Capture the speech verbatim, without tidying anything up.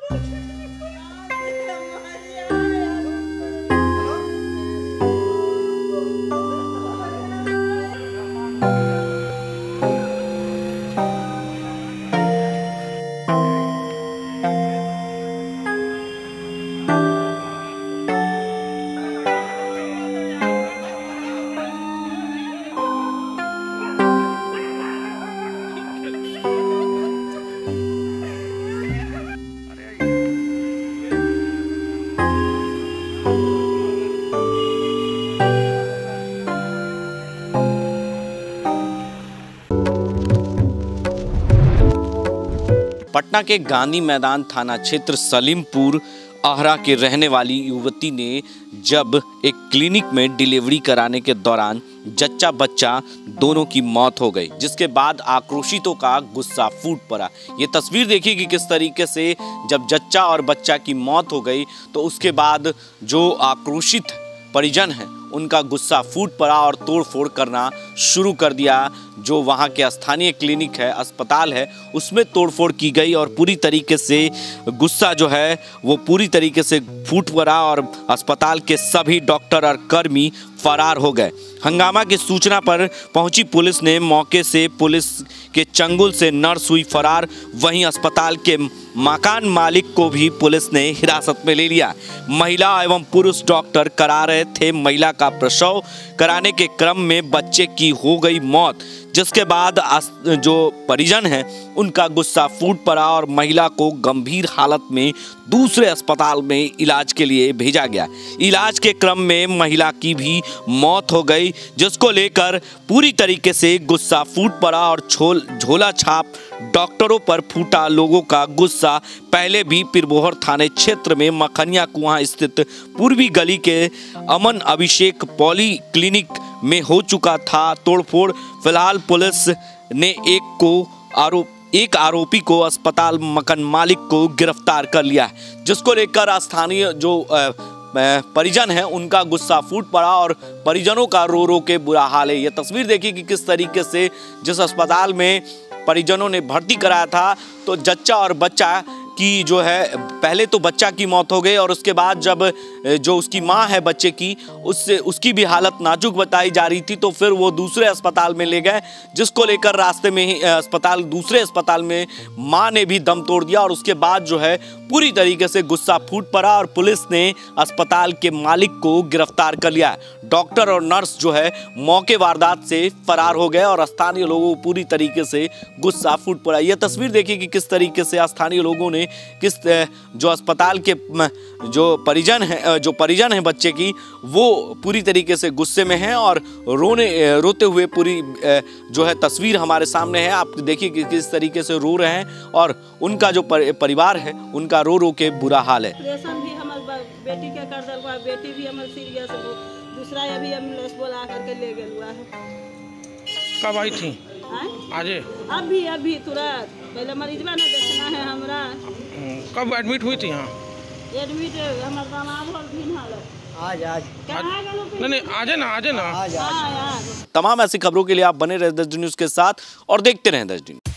पटना के गांधी मैदान थाना क्षेत्र सलीमपुर आहरा के रहने वाली युवती ने जब एक क्लिनिक में डिलीवरी कराने के दौरान जच्चा बच्चा दोनों की मौत हो गई, जिसके बाद आक्रोशितों का गुस्सा फूट पड़ा। ये तस्वीर देखिए कि किस तरीके से जब जच्चा और बच्चा की मौत हो गई तो उसके बाद जो आक्रोशित परिजन हैं उनका गुस्सा फूट पड़ा और तोड़फोड़ करना शुरू कर दिया। जो वहाँ के स्थानीय क्लिनिक है, अस्पताल है, उसमें तोड़फोड़ की गई और पूरी तरीके से गुस्सा जो है वो पूरी तरीके से फूट पड़ा और अस्पताल के सभी डॉक्टर और कर्मी फरार हो गए। हंगामा की सूचना पर पहुंची पुलिस ने मौके से पुलिस के चंगुल से नर्स हुई फरार। वहीं अस्पताल के मकान मालिक को भी पुलिस ने हिरासत में ले लिया। महिला एवं पुरुष डॉक्टर करा रहे थे महिला का प्रसव, कराने के क्रम में बच्चे की हो गई मौत, जिसके बाद जो परिजन हैं उनका गुस्सा फूट पड़ा और महिला को गंभीर हालत में दूसरे अस्पताल में इलाज के लिए भेजा गया। इलाज के क्रम में महिला की भी मौत हो गई, जिसको लेकर पूरी तरीके से गुस्सा फूट पड़ा और झोल झोला छाप डॉक्टरों पर फूटा। लोगों का गुस्सा पहले भी पिरबोहर थाने क्षेत्र में मखनिया कुआं स्थित पूर्वी गली के अमन अभिषेक पॉली क्लिनिक में हो चुका था। तोड़फोड़ फिलहाल पुलिस ने एक को आरोप एक आरोपी को अस्पताल मकान मालिक को गिरफ्तार कर लिया है, जिसको लेकर स्थानीय जो परिजन है उनका गुस्सा फूट पड़ा और परिजनों का रो रो के बुरा हाल है। ये तस्वीर देखिए कि किस तरीके से जिस अस्पताल में परिजनों ने भर्ती कराया था तो जच्चा और बच्चा की जो है पहले तो बच्चा की मौत हो गई और उसके बाद जब जो उसकी मां है बच्चे की उससे उसकी भी हालत नाजुक बताई जा रही थी, तो फिर वो दूसरे अस्पताल में ले गए, जिसको लेकर रास्ते में ही अस्पताल दूसरे अस्पताल में मां ने भी दम तोड़ दिया और उसके बाद जो है पूरी तरीके से गुस्सा फूट पड़ा और पुलिस ने अस्पताल के मालिक को गिरफ्तार कर लिया। डॉक्टर और नर्स जो है मौके वारदात से फरार हो गए और स्थानीय लोगों को पूरी तरीके से गुस्सा फूट पड़ा। यह तस्वीर देखिए कि किस तरीके से स्थानीय लोगों ने किस जो अस्पताल के जो परिजन है जो परिजन है बच्चे की वो पूरी तरीके से गुस्से में हैं और रोने रोते हुए पूरी जो है तस्वीर हमारे सामने है। आप देखिए कि किस तरीके से रो रहे हैं और उनका जो परिवार है उनका रो रो के बुरा हाल है। भी हमारे बेटी के कर दल बेटी भी हमारे सीरियस दूसरा अभी एम्बुलेंस बोला करके ले गया है। कब आई थी? आज अभी अभी तुरंत पहले मरीजवा ने देखना है हमरा। कब एडमिट हुई थी यहाँ? एडमिट हमारे दामाद और भी हालत आज आज नहीं नहीं आज है ना आज है ना तमाम ऐसी खबरों के लिए आप बने रहे दस डी न्यूज़ के साथ और देखते रहें दस डी।